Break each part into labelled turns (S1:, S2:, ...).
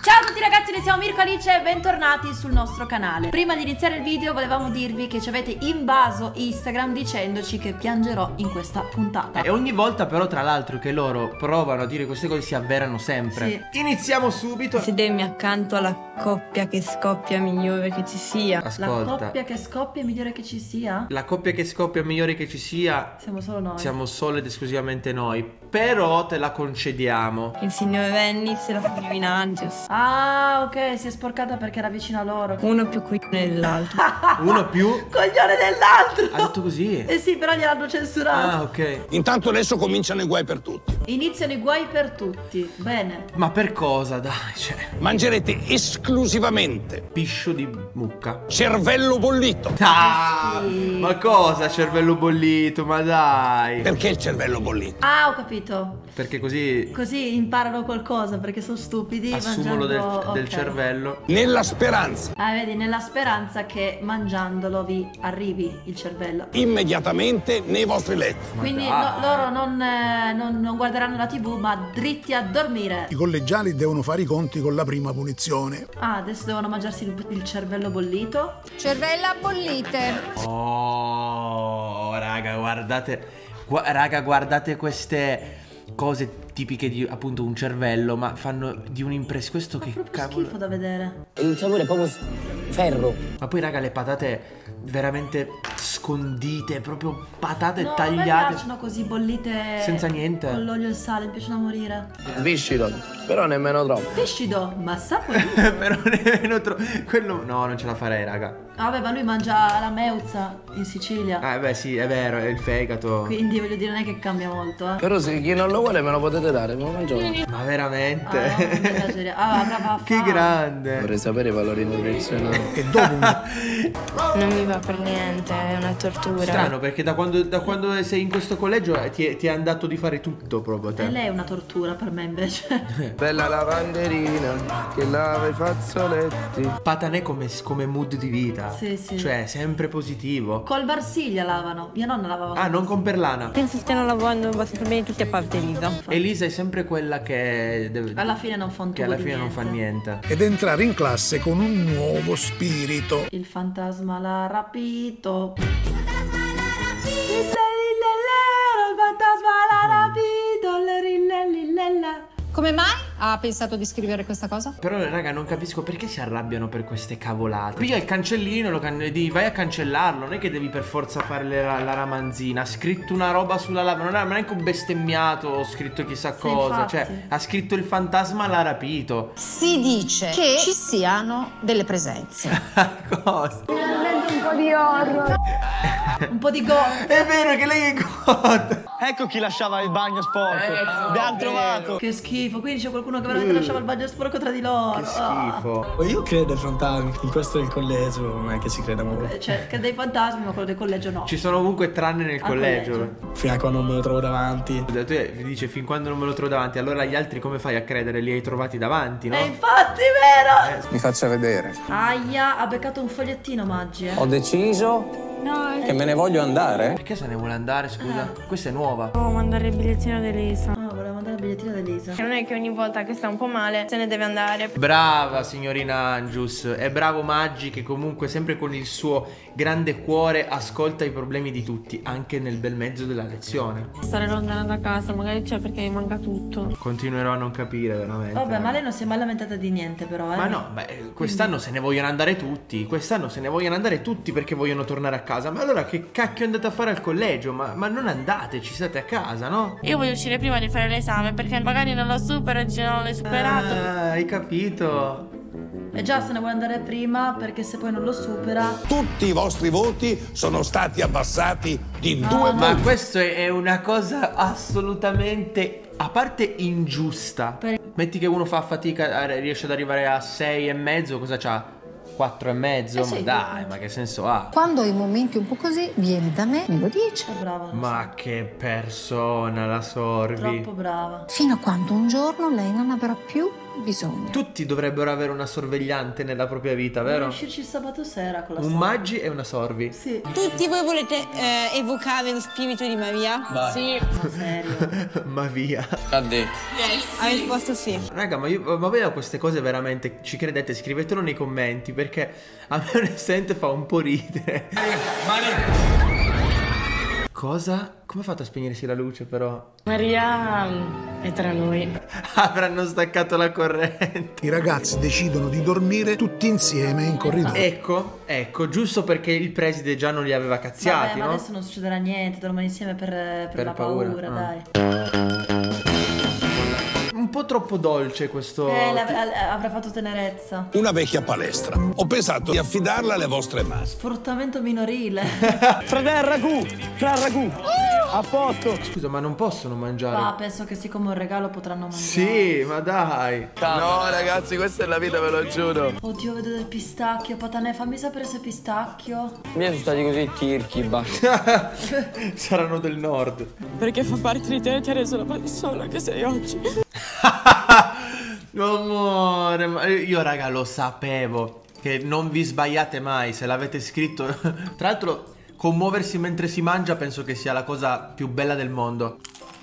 S1: Ciao a tutti ragazzi, noi siamo Mirko e Alice e bentornati sul nostro canale. Prima di iniziare il video volevamo dirvi che ci avete invaso Instagram dicendoci che piangerò in questa puntata.
S2: E ogni volta però tra l'altro che loro provano a dire queste cose si avverano sempre.
S1: Sì.
S2: Iniziamo subito.
S3: Sedermi accanto alla coppia che scoppia migliore che ci sia.
S2: Ascolta,
S1: La coppia che scoppia è migliore che ci sia?
S2: la coppia che scoppia migliore che ci sia
S1: Siamo solo noi.
S2: siamo solo ed esclusivamente noi. Però te la concediamo.
S3: Il signor Vennis e la signorina Angius.
S1: Ah, ok, si è sporcata perché era vicino a loro.
S3: Uno più coglione dell'altro.
S2: Uno più.
S1: Coglione dell'altro!
S2: Ha detto così?
S1: Eh sì, però gliel'hanno censurato.
S2: Ah, ok.
S4: Intanto adesso cominciano i guai per tutti.
S1: Iniziano i guai per tutti. Bene.
S2: Ma per cosa, dai, cioè.
S4: Mangerete esclusivamente
S2: Piscio di mucca.
S4: cervello bollito.
S2: Ah,
S1: Sì.
S2: ma cosa cervello bollito, ma dai.
S4: Perché il cervello bollito?
S1: Ah, ho capito.
S2: Perché così
S1: Così imparano qualcosa perché sono stupidi.
S2: assumono
S1: mangiando...
S2: del
S1: ok.
S2: cervello.
S4: Nella speranza,
S1: Ah, vedi, nella speranza che mangiandolo vi arrivi il cervello.
S4: immediatamente nei vostri letti.
S1: Quindi
S2: dai.
S1: loro non guarderanno la TV, ma dritti a dormire.
S5: I collegiali devono fare i conti con la prima punizione.
S1: Ah, adesso devono mangiarsi il cervello bollito.
S6: Cervella bollite.
S2: Oh, raga, guardate. Raga, guardate queste cose tipiche di appunto un cervello, ma fanno di un'impressione. Questo
S1: Fa
S2: che
S1: proprio
S2: cavolo.
S1: schifo da vedere.
S7: Il sapore è proprio ferro.
S2: Ma poi, raga, le patate veramente scondite, proprio patate
S1: No, a me
S2: tagliate.
S1: piacciono così bollite.
S2: Senza niente.
S1: Con l'olio e il sale, mi piacciono da morire.
S7: Viscido, però nemmeno troppo.
S1: Viscido, ma saporito.
S2: Però nemmeno quello. No, non ce la farei, raga.
S1: Vabbè, ma lui mangia la meuzza in Sicilia.
S2: Ah, beh, sì, è vero, è il fegato.
S1: Quindi voglio dire, non è che cambia molto, eh.
S7: Però se chi non lo vuole me lo potete dare, me lo mangio.
S2: Ma veramente?
S1: Ah, non mi esageriamo. Ah, brava,
S2: Che grande.
S7: Vorrei sapere i valori nutrizionali.
S5: E dopo
S3: Non mi va per niente, è una tortura.
S2: Strano, perché da quando sei in questo collegio ti è andato di fare tutto proprio a
S1: E
S2: te.
S1: lei è una tortura per me invece.
S7: Bella lavanderina che lava i fazzoletti.
S2: Patanè come mood di vita.
S1: Sì, sì.
S2: Cioè, sempre positivo.
S1: Col Varsiglia lavano. Mia nonna lavava.
S2: Ah, non con Perlana.
S3: Penso stiano lavorando abbastanza bene tutti a parte Elisa.
S2: Elisa è sempre quella che
S1: Alla fine non fa un
S2: che
S1: tubo
S2: alla
S1: di
S2: fine non fa niente.
S5: ed entrare in classe con un nuovo spirito.
S1: Il fantasma l'ha rapito. Il fantasma l'ha rapito.
S6: Come mai ha pensato di scrivere questa cosa?
S2: Però, raga, non capisco perché si arrabbiano per queste cavolate. Piglia il cancellino, vai a cancellarlo. Non è che devi per forza fare la ramanzina. Ha scritto una roba sulla lava. Non è neanche un bestemmiato o scritto chissà
S1: Sì,
S2: cosa.
S1: infatti.
S2: Cioè, ha scritto il fantasma l'ha rapito.
S6: Si dice che ci siano delle presenze.
S2: Cosa?
S1: Un po' di goth.
S2: È vero che lei è god.
S8: Ecco chi lasciava il bagno sporco. Abbiamo trovato.
S1: Che schifo. Quindi c'è qualcuno che veramente lasciava il bagno sporco tra di loro.
S2: Che schifo.
S8: Io credo ai fantasmi. In questo del collegio non è che si creda molto.
S1: Cioè, che dei fantasmi, ma quello del collegio no.
S2: Ci sono ovunque tranne nel
S1: Al
S2: collegio.
S8: Fino a quando non me lo trovo davanti.
S2: Tu dice fin quando non me lo trovo davanti. Allora gli altri come fai a credere? Li hai trovati davanti, no?
S1: E infatti, vero?
S7: Mi faccia vedere.
S1: Aia, ha beccato un fogliettino, Maggi,
S7: Ho deciso che me ne voglio andare.
S2: Perché se ne vuole andare, scusa? Questa è nuova.
S3: Devo mandare il bigliettino di Elisa.
S1: Ah, voleva mandare il bigliettino ad Elisa.
S3: Non è che ogni volta che sta un po' male se ne deve andare.
S2: Brava signorina Angius. E bravo Maggi che comunque sempre con il suo grande cuore ascolta i problemi di tutti, anche nel bel mezzo della lezione.
S3: Stare lontana da casa, magari c'è perché mi manca tutto.
S2: Continuerò a non capire veramente.
S1: Vabbè, ma lei non si è mai lamentata di niente, però, eh.
S2: Ma no, beh, quest'anno se ne vogliono andare tutti. Quest'anno se ne vogliono andare tutti perché vogliono tornare a casa. Ma allora che cacchio andate a fare al collegio? Ma non andate, ci state a casa, no?
S3: Io voglio uscire prima di fare l'esame perché magari non lo supero e già non l'hai superato.
S2: Ah, hai capito?
S1: E già se ne vuole andare prima perché se poi non lo supera.
S4: Tutti i vostri voti sono stati abbassati di
S1: No,
S4: 2
S1: no.
S2: Ma
S4: punti.
S2: questo è una cosa assolutamente, a parte ingiusta. Metti che uno fa fatica, riesce ad arrivare a 6,5, cosa c'ha? 4,5? Ma
S1: sì,
S2: dai, ma che senso ha?
S6: Quando hai momenti un po' così, vieni da me, me lo dice.
S1: È brava.
S2: Ma che persona la Sorvi.
S1: Troppo brava.
S6: Fino a quando un giorno lei non avrà più bisogna.
S2: Tutti dovrebbero avere una sorvegliante nella propria vita, vero?
S1: Uscirci il sabato sera con la
S2: Un
S1: Sorvi.
S2: Maggi e una Sorvi.
S1: Sì.
S9: Tutti voi volete evocare lo spirito di Maria?
S8: Vai.
S3: Sì.
S1: Ma serio?
S2: Ma via.
S8: Cadde.
S9: Ha risposto sì.
S2: Raga, ma voi a queste cose veramente ci credete? Scrivetelo nei commenti, perché a me onestamente fa un po' ridere. Cosa? Come ha fatto a spegnersi la luce però?
S3: Maria è tra noi.
S2: Avranno staccato la corrente.
S5: I ragazzi decidono di dormire tutti insieme in corridoio.
S2: Ecco, giusto perché il preside già non li aveva cazziati,
S1: Vabbè, ma
S2: no?
S1: adesso non succederà niente, dormono insieme per la paura, dai.
S2: Un po' troppo dolce questo.
S1: Avrà fatto tenerezza.
S4: Una vecchia palestra. Ho pensato di affidarla alle vostre mani.
S1: Sfruttamento minorile.
S8: Fra ragù. A posto.
S2: Scusa, ma non possono mangiare?
S1: Ah, penso che siccome un regalo potranno mangiare.
S2: Sì, ma dai.
S7: No, ragazzi, questa è la vita, ve lo giuro.
S1: Oddio, vedo del pistacchio. Patanè, fammi sapere se è pistacchio.
S8: I miei sono stati così tirchi, basta.
S2: Saranno del nord.
S3: Perché fa parte di te, ti ha reso la persona che sei oggi.
S2: Amore, ma io raga lo sapevo che non vi sbagliate mai se l'avete scritto. Tra l'altro commuoversi mentre si mangia penso che sia la cosa più bella del mondo.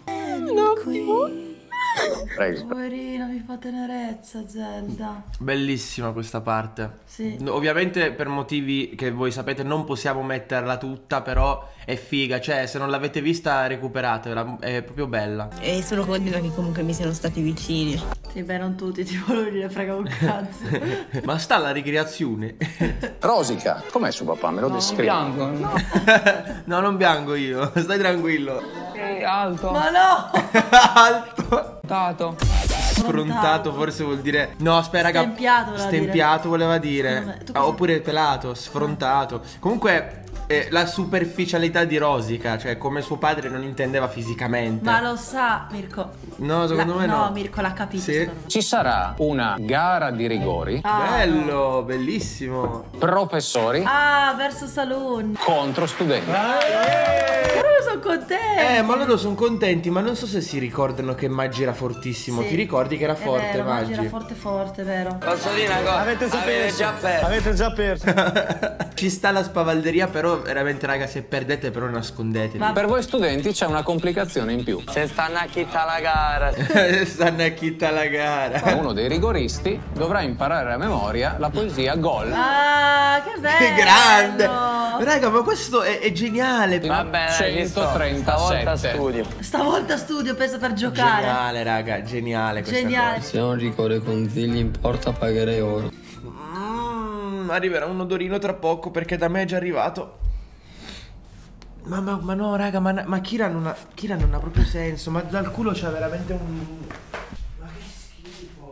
S7: Prego.
S1: Poverina, mi fa tenerezza, Zelda.
S2: Bellissima questa parte.
S1: Sì.
S2: Ovviamente per motivi che voi sapete non possiamo metterla tutta, però è figa, cioè se non l'avete vista recuperatela, è proprio bella.
S9: E sono contenta che comunque mi siano stati vicini.
S1: Sì, beh, non tutti, ti volevo dire, frega un cazzo.
S2: Ma sta la ricreazione.
S4: Rosica, com'è suo papà? Me lo descrivi?
S8: Bianco.
S2: No, non bianco io, stai tranquillo.
S8: Alto.
S1: Ma no!
S2: Alto.
S8: Tato.
S2: Sfrontato forse vuol dire. No, aspetta, raga.
S1: Stempiato voleva
S2: Stempiato voleva dire.
S1: Secondo me. Tu cosa-
S2: Oppure pelato, sfrontato. Comunque la superficialità di Rosica, cioè come suo padre non intendeva fisicamente.
S1: Ma lo sa, Mirko.
S2: No, secondo me no.
S1: No, Mirko l'ha capito.
S2: Sì.
S1: secondo me.
S4: Ci sarà una gara di rigori,
S2: Bello, bellissimo.
S4: professori
S1: Ah, verso Saloon.
S4: contro studenti.
S1: Però sono contenta.
S2: Ma loro sono contenti, ma non so se si ricordano che Maggi era fortissimo.
S1: Sì.
S2: Ti ricordi che era forte,
S1: È vero,
S2: Maggi?
S1: era forte, vero.
S7: Posso dire una cosa?
S8: Avete già perso.
S2: Ci sta la spavalderia, però veramente, raga, se perdete però nascondetevi.
S1: Va-
S4: Per voi studenti c'è una complicazione in più.
S7: Se stanno a chitta la gara.
S2: Stanno a chitta la gara.
S4: Uno dei rigoristi dovrà imparare a memoria la poesia Gol.
S1: Ah, che bello.
S2: Che grande! Raga, ma questo è geniale.
S7: Va bene, ci sto.
S4: 137.
S7: Stavolta studio.
S1: Stavolta studio, penso per giocare.
S2: Geniale, raga, geniale questa
S1: Geniale.
S2: cosa.
S8: Se non ricorre consigli in porta pagherei oro.
S2: Arriverà un odorino tra poco perché da me è già arrivato. Ma no, raga, ma Kira non ha proprio senso. Ma dal culo c'ha veramente un. Ma che schifo.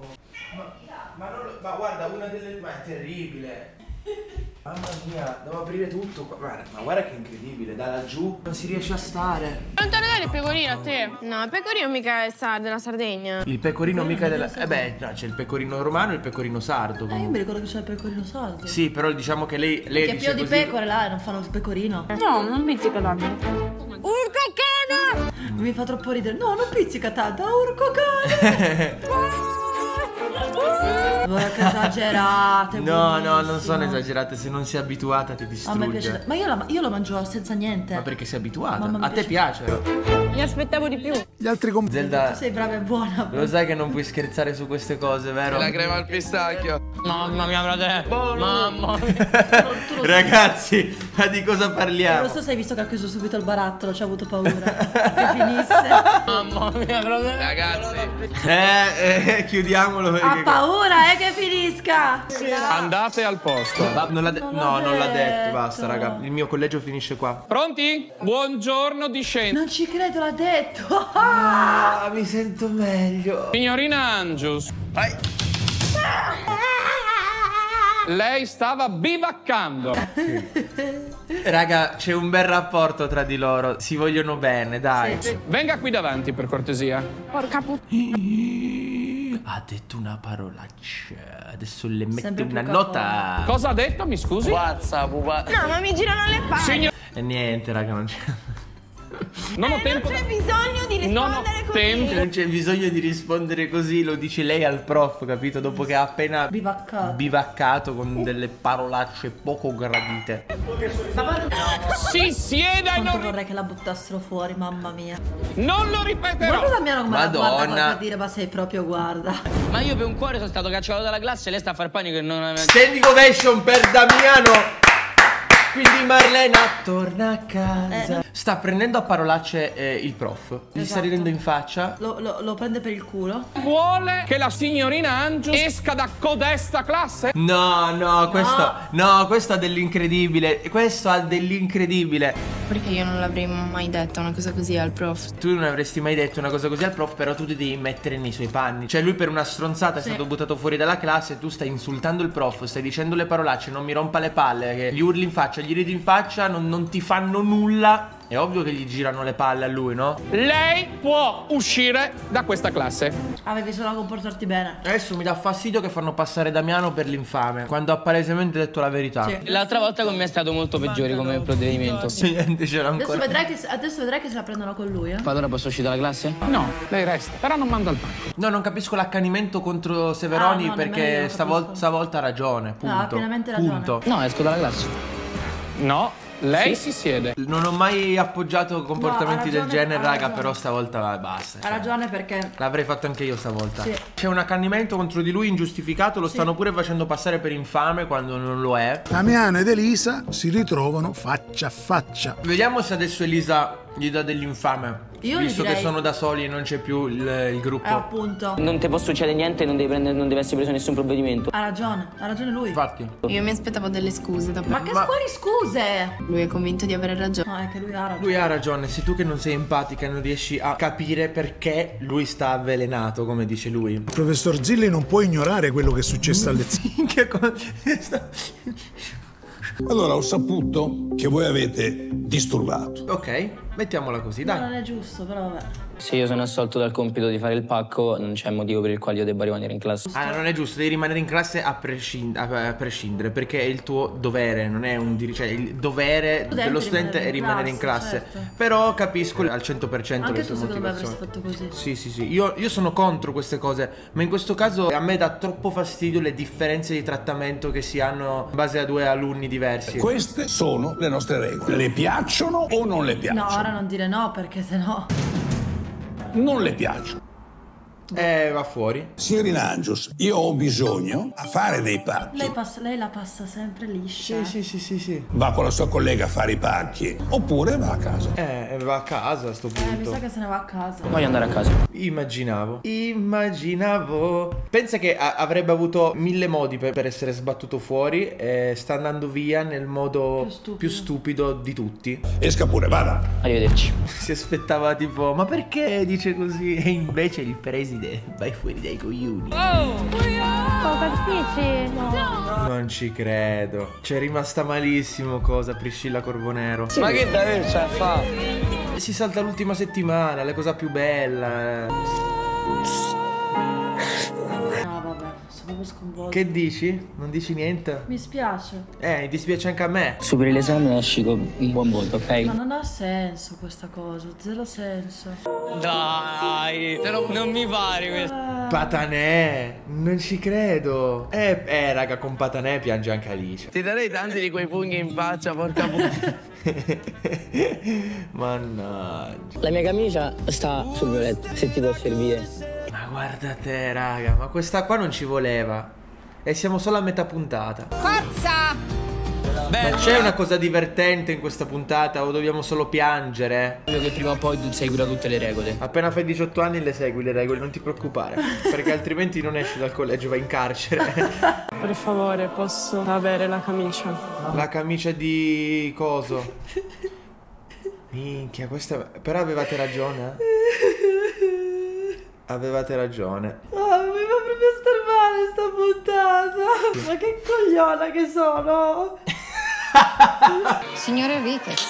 S2: Ma guarda, una delle. Ma è terribile. Mamma mia, devo aprire tutto qua. Ma guarda che incredibile, da laggiù non si riesce a stare.
S3: Non te lo dare il pecorino a te?
S9: No, il pecorino mica è della Sardegna.
S2: Il pecorino mica della. No, c'è il pecorino romano e il pecorino sardo.
S1: Io
S2: Comunque.
S1: mi ricordo che c'è il pecorino saldo.
S2: Sì, però diciamo che lei
S1: Che
S2: dice
S1: più di
S2: così.
S1: pecore là non fanno il pecorino.
S3: No, non pizzica tanto.
S9: Urco cane!
S1: Mi fa troppo ridere. No, non pizzica tanto, urco cane. Guarda che esagerate.
S2: No, non
S1: buonissimo.
S2: sono esagerate, se non sei abituata ti
S1: A me
S2: distrugge.
S1: piace. Ma io lo mangio senza niente.
S2: Ma perché sei abituata?
S1: Mamma, mi
S2: A te piace.
S9: Mi aspettavo di più.
S5: Gli altri compagni.
S2: Zelda,
S1: Tu sei brava e buona.
S2: lo sai che non puoi scherzare su queste cose, vero?
S7: La crema al pistacchio.
S8: Mamma mia, frate. Mamma mia.
S1: Tu lo sai.
S2: Ragazzi, ma di cosa parliamo?
S1: Non so se hai visto che ha chiuso subito il barattolo, ci ha avuto paura che finisse.
S8: Mamma mia, frate.
S7: Ragazzi.
S2: Chiudiamolo
S1: Ha
S2: perché.
S1: paura, che finisca.
S4: Andate al posto.
S2: Non l'ha
S1: Non
S2: no,
S1: l'ha
S2: non l'ha detto,
S1: detto.
S2: basta, raga. Il mio collegio finisce qua.
S4: Pronti? Buongiorno discendenti.
S1: Non ci credo, l'ha detto.
S2: Ah, mi sento meglio.
S4: Signorina Angius. Lei stava bivaccando.
S2: Raga, c'è un bel rapporto tra di loro. Si vogliono bene, dai.
S4: Venga qui davanti per cortesia.
S3: Porca puttana.
S2: Ha detto una parolaccia. Adesso le mette
S1: Sempre
S2: una
S1: più
S2: nota.
S4: Cosa ha detto, mi scusi?
S7: Pazza, pupa.
S9: No, ma mi girano le palle.
S4: Signor...
S2: E niente, raga, non c'è.
S4: Non ho tempo.
S9: C'è bisogno di
S10: non ho tempo.
S2: Non c'è bisogno di rispondere così, lo dice lei al prof, capito? Dopo che ha appena bivaccato con delle parolacce poco gradite.
S10: Si sieda e
S1: Quanto
S10: non...
S1: vorrei che la buttassero fuori, mamma mia.
S10: Non lo ripeterò.
S1: Guarda Damiano come la guarda
S2: Madonna.
S1: per dire, ma sei proprio, guarda.
S11: Ma io per un cuore sono stato cacciato dalla classe e lei sta a far panico e non aveva...
S2: Standing ovation per Damiano. Quindi Marlena torna a casa. Sta prendendo a parolacce il prof. Gli sta ridendo in faccia.
S1: Lo prende per il culo.
S10: Vuole che la signorina Angius esca da codesta classe?
S2: No, questo ha dell'incredibile. Questo ha dell'incredibile.
S3: Perché io non l'avrei mai detta una cosa così al prof.
S2: Tu non avresti mai detto una cosa così al prof, però tu ti devi mettere nei suoi panni. Cioè lui per una stronzata è stato buttato fuori dalla classe e tu stai insultando il prof, stai dicendo le parolacce, non mi rompa le palle, che gli urli in faccia, gli ridi in faccia, non ti fanno nulla. È ovvio che gli girano le palle a lui, no?
S10: Lei può uscire da questa classe.
S1: Avevi solo a comportarti bene.
S2: Adesso mi dà fastidio che fanno passare Damiano per l'infame, quando ha palesemente detto la verità.
S1: Sì.
S11: L'altra volta con me è stato molto peggiore come provvedimento.
S2: Niente, c'era ancora.
S1: Adesso vedrai che se la prendono con lui,
S11: Ma allora posso uscire dalla classe?
S10: No, lei resta, però non manda al pacco.
S2: No, non capisco l'accanimento contro Severoni,
S1: no, nemmeno
S2: perché
S1: io
S2: stavolta ha ragione, punto.
S1: ha pienamente ragione.
S2: Punto.
S11: No, esco dalla classe.
S10: No, lei si siede.
S2: Non ho mai appoggiato comportamenti del genere,
S1: ha
S2: raga,
S1: ragione.
S2: però stavolta basta.
S1: Ha ragione perché...
S2: L'avrei fatto anche io stavolta.
S1: Sì.
S2: C'è un accanimento contro di lui ingiustificato, lo stanno pure facendo passare per infame quando non lo è.
S5: Damiano ed Elisa si ritrovano faccia a faccia.
S2: Vediamo se adesso Elisa gli dà dell'infame.
S1: Io
S2: visto
S1: gli direi...
S2: che sono da soli e non c'è più il gruppo.
S1: appunto.
S11: Non ti può succedere niente, non deve essere preso nessun provvedimento.
S1: Ha ragione lui.
S2: Infatti.
S3: Io mi aspettavo delle scuse da
S1: Ma che quali scuse?
S3: Lui è convinto di avere ragione.
S1: No, è che lui ha ragione.
S2: Lui ha ragione, sei tu che non sei empatica e non riesci a capire perché lui sta avvelenato, come dice lui.
S5: Il professor Zilli non può ignorare quello che è successo a lezione.
S4: Allora ho saputo che voi avete disturbato.
S2: Ok, mettiamola così,
S1: No,
S2: dai.
S1: non è giusto, però vabbè.
S11: Se io sono assolto dal compito di fare il pacco, non c'è motivo per il quale io debba rimanere in classe.
S2: Ah, non è giusto, devi rimanere in classe a prescindere, perché è il tuo dovere, non è un diritto, cioè il dovere dello studente è rimanere in classe.
S1: certo.
S2: Però capisco al 100%
S1: Anche
S2: le
S1: tu
S2: sue
S1: secondo me avresti
S2: motivazioni.
S1: fatto così.
S2: Sì. Io sono contro queste cose, ma in questo caso a me dà troppo fastidio le differenze di trattamento che si hanno in base a due alunni diversi.
S4: Queste sono le nostre regole. Le piacciono o non le piacciono?
S1: No, ora non dire no, perché sennò...
S4: Non le piacciono.
S2: Va fuori.
S4: Signorina Angius, io ho bisogno a fare dei pacchi.
S1: Lei la passa sempre liscia.
S2: Sì.
S4: Va con la sua collega a fare i pacchi. Oppure va a casa.
S2: Va a casa a sto
S1: Mi
S2: punto.
S1: sa che se ne va a casa.
S11: Voglio andare a casa.
S2: Immaginavo. Pensa che avrebbe avuto 1000 modi per essere sbattuto fuori e sta andando via nel modo più stupido di tutti.
S4: Esca pure, vada.
S11: Arrivederci.
S2: Si aspettava tipo, ma perché dice così? E invece il preside, vai fuori dai coglioni. Non ci credo. C'è rimasta malissimo Priscilla Corbonero.
S11: Ma che davvero c'è a fare?
S2: Si salta l'ultima settimana, la cosa più bella.
S1: No, vabbè, sono proprio sconvolto.
S2: Che dici? Non dici niente?
S1: Mi spiace.
S2: Mi dispiace anche a me.
S11: Superi l'esame e esci con un buon voto, ok?
S1: Ma non ha senso questa cosa, zero senso.
S11: Dai, non mi pare questo.
S2: Patanè, non ci credo. Raga, con Patanè piange anche Alice.
S11: Ti darei tanti di quei pugni in faccia, porca puttana.
S2: Mannaggia.
S11: La mia camicia sta sul violetto, se ti può servire.
S2: Ma guarda te, raga, ma questa qua non ci voleva. E siamo solo a metà puntata.
S9: Forza!
S2: Ma c'è una cosa divertente in questa puntata o dobbiamo solo piangere?
S11: Voglio che prima o poi tu segui tutte le regole.
S2: Appena fai 18 anni le segui le regole, non ti preoccupare. Perché altrimenti non esci dal collegio, vai in carcere.
S3: Per favore, posso avere la camicia?
S2: La camicia di coso. Minchia, questa... Però avevate ragione, Avevate ragione.
S1: Oh, mi fa proprio star male sta puntata. Ma che cogliona che sono.
S6: Signore Enriquez.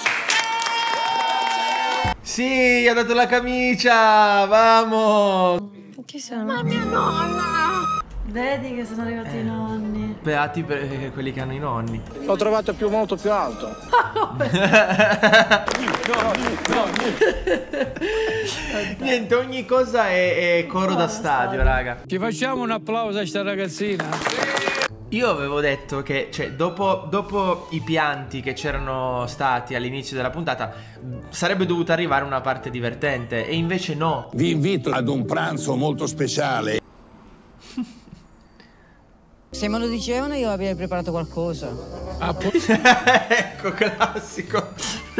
S2: Sì, ha dato la camicia, vamo.
S3: Chi sono? Ma mia nonna!
S1: Vedi che sono arrivati i nonni.
S2: Beati per quelli che hanno i nonni.
S8: L'ho trovato molto più alto.
S2: Niente, ogni cosa è coro da stadio, raga.
S8: Ci facciamo un applauso a sta ragazzina.
S2: Io avevo detto che, cioè, dopo i pianti che c'erano stati all'inizio della puntata, sarebbe dovuta arrivare una parte divertente, e invece no.
S4: Vi invito ad un pranzo molto speciale.
S9: Se me lo dicevano io avrei preparato qualcosa.
S2: Ecco, classico.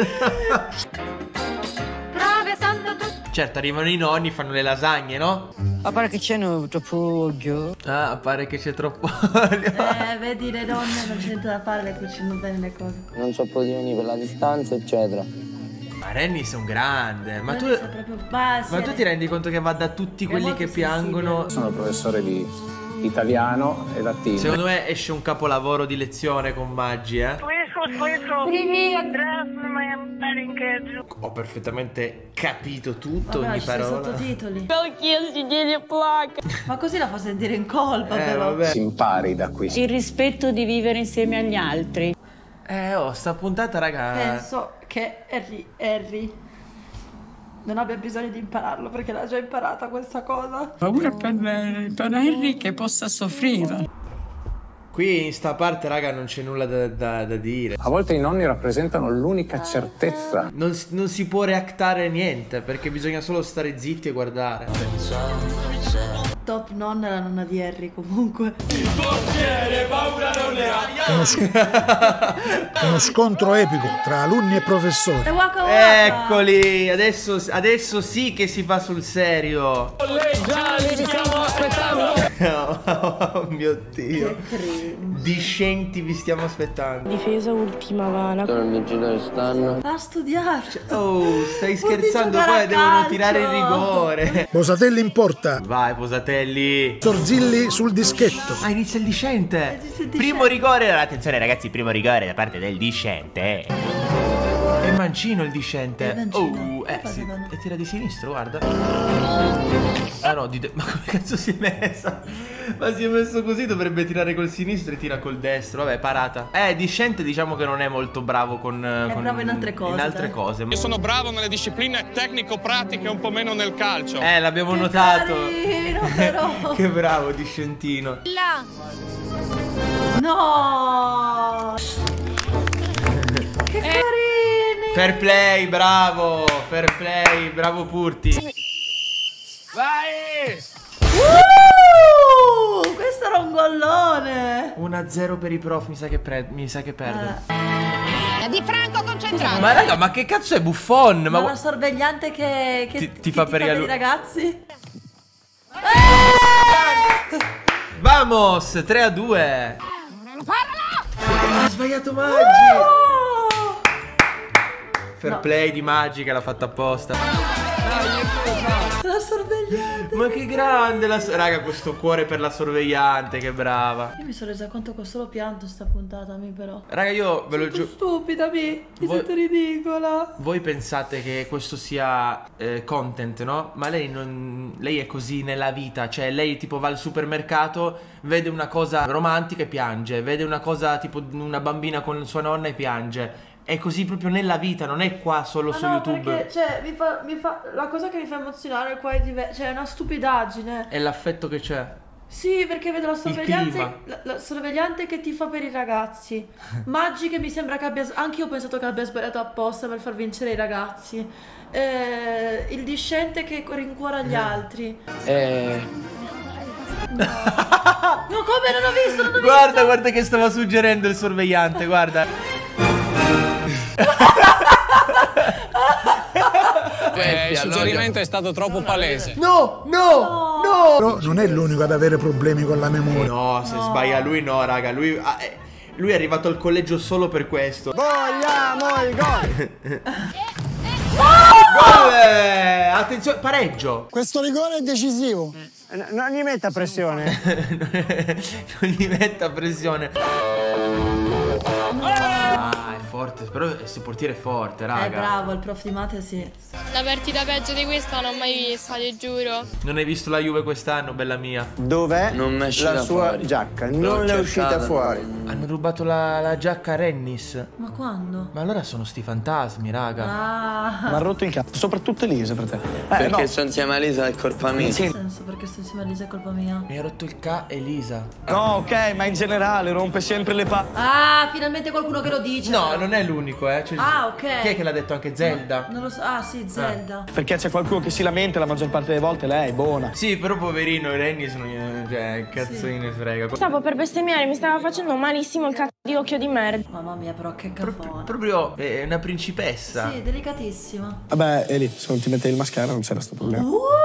S2: Certo, arrivano i nonni, fanno le lasagne, no?
S9: Ma pare che c'è troppo olio.
S2: Ah, pare che c'è troppo olio.
S1: Vedi, le donne non c'è niente da fare, le cucinano bene le cose.
S11: Non so prodini per la distanza, eccetera.
S2: Ma Renny sei un grande. Ma tu ti rendi conto che va da tutti quelli che piangono?
S8: Sono professore di italiano e latino.
S2: Secondo me esce un capolavoro di lezione con Maggi, eh? Ho perfettamente capito tutto, ogni parola.
S1: Sottotitoli.
S3: Perché
S1: Ma così la fa sentire in colpa, però.
S2: Vabbè.
S8: Si impari da qui.
S9: Il rispetto di vivere insieme agli altri.
S2: Sta puntata, raga.
S1: Penso che Harry non abbia bisogno di impararlo, perché l'ha già imparata questa cosa.
S12: Paura per Harry che possa soffrire.
S2: Qui in sta parte, raga, non c'è nulla da dire.
S8: A volte i nonni rappresentano l'unica certezza.
S2: Non si può reactare niente, perché bisogna solo stare zitti e guardare.
S1: Top nonna è la nonna di Harry, comunque.
S5: Il portiere paura non ne ha. Uno scontro epico tra alunni e professori.
S1: E waka waka.
S2: Eccoli, adesso sì che si fa sul serio.
S10: Collegiali, vi stiamo aspettando.
S2: Oh mio Dio. Discenti, vi stiamo aspettando.
S3: Difesa ultima vana.
S11: Sono il vigile stanno.
S1: Va a studiare.
S2: Oh, stai scherzando? Poi devono tirare il rigore.
S5: Posatelli in porta.
S2: Vai, Posatelli.
S5: Zorzilli sul dischetto.
S2: Ah, inizia il discente.
S13: Primo rigore, attenzione ragazzi, primo rigore da parte del discente.
S2: È mancino il discente.
S1: È mancino.
S2: Sì, e tira di sinistro, guarda. Ah no, ma come cazzo si è messa? Ma si è messo così, dovrebbe tirare col sinistro e tira col destro. Vabbè, parata. Discente diciamo che non è molto bravo con
S1: bravo in altre cose.
S2: In altre cose.
S10: Io sono bravo nelle discipline tecnico-pratiche, un po' meno nel calcio.
S2: L'abbiamo notato.
S1: Carino, però.
S2: Che bravo, discentino.
S3: Là.
S1: No. Che carini.
S2: Fair play, bravo. Fair play, bravo Purti.
S10: Vai!
S1: Questo era un gollone.
S2: 1-0 per i prof, mi sa che perde.
S6: Di Franco concentrato.
S2: Ma raga, ma che cazzo è Buffon?
S1: Ma la sorvegliante che
S2: ti fa per
S1: i ragazzi.
S2: Vamos, 3-2. Ha sbagliato Maggi. Fair play di Maggi che l'ha fatta apposta.
S1: La sorvegliante.
S2: Ma che grande raga, questo cuore per la sorvegliante, che brava.
S1: Io mi sono resa conto che ho solo pianto sta puntata, però.
S2: Raga, io ve lo giuro.
S1: Stupida, mi sento ridicola.
S2: Voi pensate che questo sia content, no? Ma lei è così nella vita. Cioè lei tipo va al supermercato, vede una cosa romantica e piange. Vede una cosa tipo una bambina con sua nonna e piange. È così proprio nella vita, non è qua solo su YouTube.
S1: Perché, cioè, la cosa che mi fa emozionare qua è cioè, è una stupidaggine.
S2: È l'affetto che c'è.
S1: Sì, perché vedo la sorvegliante che tifa per i ragazzi. Maggi che mi sembra che abbia... Anche io ho pensato che abbia sbagliato apposta per far vincere i ragazzi. Il discente che rincuora gli altri. No, come? Non ho visto,
S2: Guarda che stava suggerendo il sorvegliante, guarda.
S10: Il suggerimento è stato troppo palese.
S2: No.
S5: Però non è l'unico ad avere problemi con la memoria.
S2: No, se sbaglia lui no, raga. Lui è arrivato al collegio solo per questo.
S7: Vogliamo il gol.
S2: Gol! Attenzione, pareggio.
S7: Questo rigore è decisivo. Non gli metta pressione.
S2: Non gli metta pressione. È forte, però questo portiere è forte, raga.
S1: Bravo, il prof di mate, sì.
S3: La partita peggio di questa non l'ho mai vista, ti giuro.
S2: Non hai visto la Juve quest'anno, bella mia?
S7: Dov'è
S11: la
S7: sua giacca? Non è uscita fuori.
S2: Hanno rubato la giacca a Rennis.
S1: Ma quando?
S2: Ma allora sono sti fantasmi, raga.
S8: Ma ha rotto in capo, soprattutto Elisa, fratello.
S11: Perché sto insieme a Elisa è colpa mia.
S1: In che senso? Perché sto insieme a Elisa è colpa mia?
S2: Mi ha rotto il Elisa.
S8: No, ok, ma in generale rompe sempre le
S1: Ah, finalmente qualcuno che lo dice.
S2: No, non è l'unico, Cioè,
S1: ok.
S2: Chi è che l'ha detto? Anche Zelda?
S1: Non lo so. Ah, sì, Zelda.
S8: Perché c'è qualcuno che si lamenta la maggior parte delle volte, lei è buona.
S2: Sì, però poverino, Rennis non cioè, cazzo ne frega.
S3: Stavo per bestemmiare, mi stava facendo malissimo il cazzo di occhio di merda.
S1: Mamma mia, però che cafone.
S2: Proprio è una principessa.
S1: Sì, delicatissima.
S8: Vabbè, Eli, se non ti mettevi il mascara non c'era sto problema.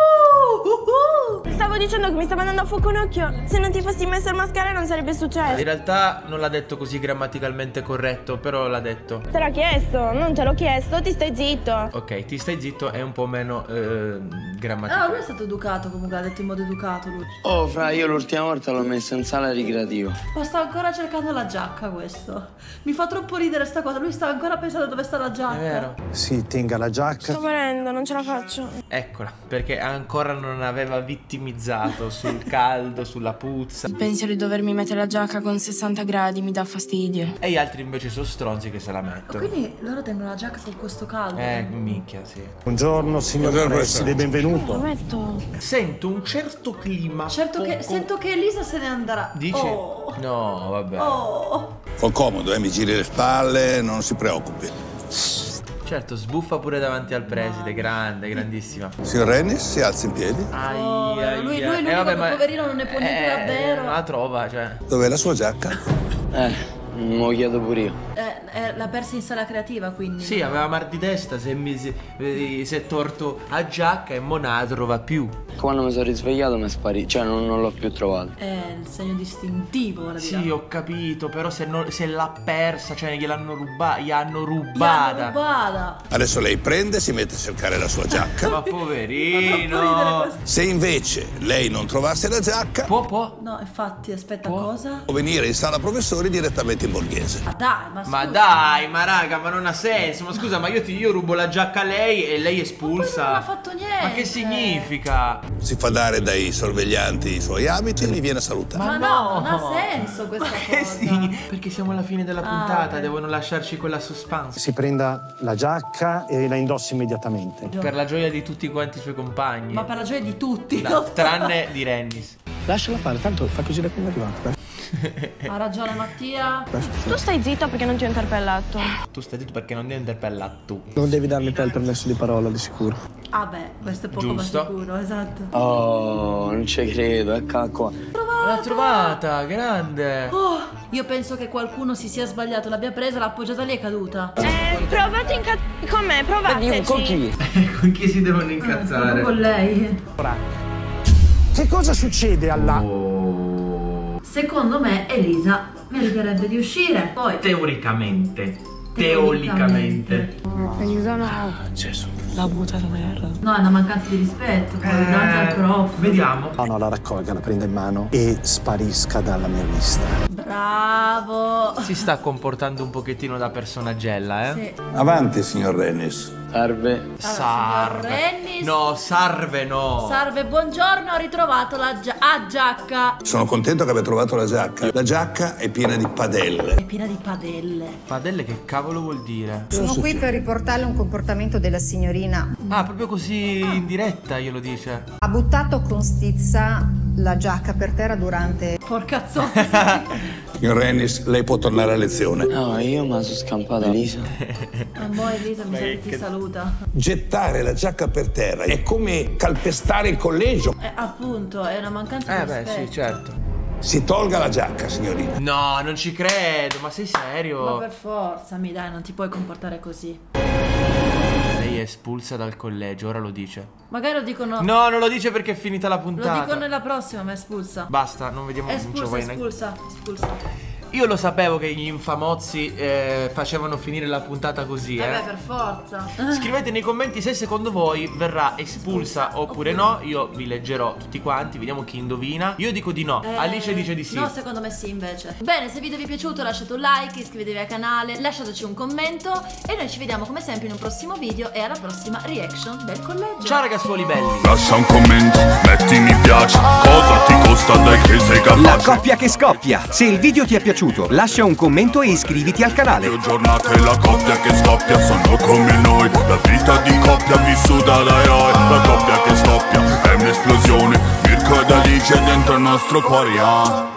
S3: Stavo dicendo che mi stava andando a fuoco un occhio. Se non ti fossi messo il mascara non sarebbe successo.
S2: In realtà non l'ha detto così grammaticalmente corretto, però l'ha detto.
S3: Te l'ho chiesto, non te l'ho chiesto, ti stai zitto.
S2: Ok, ti stai zitto, è un po' meno grammaticale.
S1: No, lui è stato educato comunque, l'ha detto in modo educato lui.
S11: Oh, fra, io l'ultima volta l'ho messo in sala ricreativa.
S1: Ma sta ancora cercando la giacca questo. Mi fa troppo ridere sta cosa, lui sta ancora pensando dove sta la giacca.
S2: È vero.
S5: Si tenga la giacca.
S3: Sto morendo, non ce la faccio.
S2: Eccola, perché ancora non aveva vittimizzato sul caldo, sulla puzza.
S3: Il pensiero di dovermi mettere la giacca con 60 gradi mi dà fastidio.
S2: E gli altri invece sono stronzi che se la mettono.
S1: Quindi loro tengono la giacca con questo caldo.
S2: Minchia, sì.
S5: Buongiorno signor preside, benvenuto.
S2: Sento un certo clima.
S1: Sento che Elisa se ne andrà.
S2: Dici? No, vabbè.
S4: Fa comodo, mi giri le spalle, non si preoccupi.
S2: Certo, sbuffa pure davanti al preside, grande, grandissima.
S4: Signor Rennis, si alza in piedi.
S1: Lui poverino non ne può niente davvero.
S2: Non la trova, cioè.
S4: Dov'è la sua giacca?
S11: Me lo chiedo pure io.
S1: L'ha persa in sala creativa, quindi.
S2: Sì, aveva mal di testa, si è torto a giacca e mo non la trova più.
S11: Quando mi sono risvegliato mi è sparito, cioè non l'ho più trovato.
S1: È il segno distintivo, ora
S2: Sì, ho capito, però se l'ha persa, cioè gli hanno rubata.
S4: Adesso lei prende e si mette a cercare la sua giacca.
S2: Ma poverino.
S4: Se invece lei non trovasse la giacca,
S2: può?
S1: No, infatti, aspetta, cosa?
S4: può venire in sala professori direttamente in borghese.
S1: Ma
S2: dai, ma raga, ma non ha senso. Ma scusa, ma io rubo la giacca a lei e lei espulsa.
S1: Ma non ha fatto niente.
S2: Ma che significa?
S4: Si fa dare dai sorveglianti i suoi abiti e li viene a salutare.
S1: Ma no, non ha senso questa cosa.
S2: Sì, perché siamo alla fine della puntata, devono lasciarci quella suspense.
S5: Si prenda la giacca e la indossi immediatamente.
S2: Per la gioia di tutti quanti i suoi compagni.
S1: Ma per la gioia di tutti.
S2: Tranne di Rennis.
S8: Lasciala fare, tanto fa così da come è arrivata.
S1: Ha ragione Mattia.
S3: Tu stai zitto perché non ti ho interpellato.
S2: Tu stai zitto perché non ti ho interpellato.
S8: Non devi darmi te il permesso di parola, di sicuro.
S1: Ah beh, questo è poco ma sicuro, esatto.
S11: Oh, non ci credo, eccola qua.
S2: L'ha trovata, grande.
S1: Io penso che qualcuno si sia sbagliato, l'abbia presa, l'ha appoggiata lì e è caduta.
S3: Provate a incazzare con me, provateci.
S11: Con chi?
S2: Con chi si devono incazzare?
S1: Con lei.
S5: Che cosa succede alla...
S1: Secondo me Elisa meriterebbe di uscire. Poi
S2: Teoricamente.
S3: Elisa no.
S8: Gesù, l'ha buttata merda.
S1: No, è una mancanza di rispetto. Davanti al prof.
S2: Vediamo.
S5: No, la raccolga, la prenda in mano e sparisca dalla mia vista.
S1: Bravo.
S2: Si sta comportando un pochettino da personaggella,
S1: Sì.
S4: Avanti, signor Rennis.
S11: Salve.
S1: Rennis.
S2: No, Sarve no.
S1: Salve, buongiorno, ho ritrovato la giacca.
S4: Sono contento che abbia trovato la giacca. La giacca è piena di padelle.
S1: È piena di padelle.
S2: Padelle che cavolo vuol dire?
S6: Sono qui per riportarle un comportamento della signorina.
S2: Ah, proprio così in diretta glielo dice.
S6: Ha buttato con stizza la giacca per terra durante...
S1: Porcazzotti.
S4: Signor Rennis, lei può tornare a lezione.
S11: No, io me la sono scampata Elisa.
S1: Mo' Elisa mi sa che ti saluta.
S4: Gettare la giacca per terra è come calpestare il collegio.
S1: Appunto, è una mancanza di rispetto.
S2: Sì, certo.
S4: Si tolga la giacca, signorina.
S2: No, non ci credo, ma sei serio?
S1: Ma per forza, dai, non ti puoi comportare così.
S2: Lei è espulsa dal collegio, ora lo dice.
S1: Magari lo dicono...
S2: No, non lo dice perché è finita la puntata.
S1: Lo dicono nella prossima, ma è espulsa.
S2: Basta, non vediamo.
S1: È espulsa.
S2: Io lo sapevo che gli infamozzi facevano finire la puntata così,
S1: beh, per forza.
S2: Scrivete nei commenti se secondo voi verrà espulsa oppure no. Io vi leggerò tutti quanti, vediamo chi indovina. Io dico di no, Alice dice di sì.
S1: No, secondo me sì invece. Bene, se il video vi è piaciuto lasciate un like, iscrivetevi al canale, lasciateci un commento e noi ci vediamo come sempre in un prossimo video e alla prossima reaction del collegio.
S2: Ciao ragazzuoli belli.
S14: Lascia un commento, metti mi piace. Cosa ti costa, dai che sei capace.
S15: La coppia che scoppia. Se il video ti è piaciuto, lascia un commento e iscriviti al canale.
S14: Le giornate la coppia che scoppia sono come noi. La vita di coppia vissuta da eroi. La coppia che scoppia è un'esplosione. Mirko ed Alice dentro il nostro cuore.